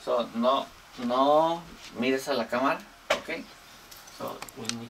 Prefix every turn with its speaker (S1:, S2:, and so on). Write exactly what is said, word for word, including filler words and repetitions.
S1: So, no, no mires a la cámara, ok. So, we need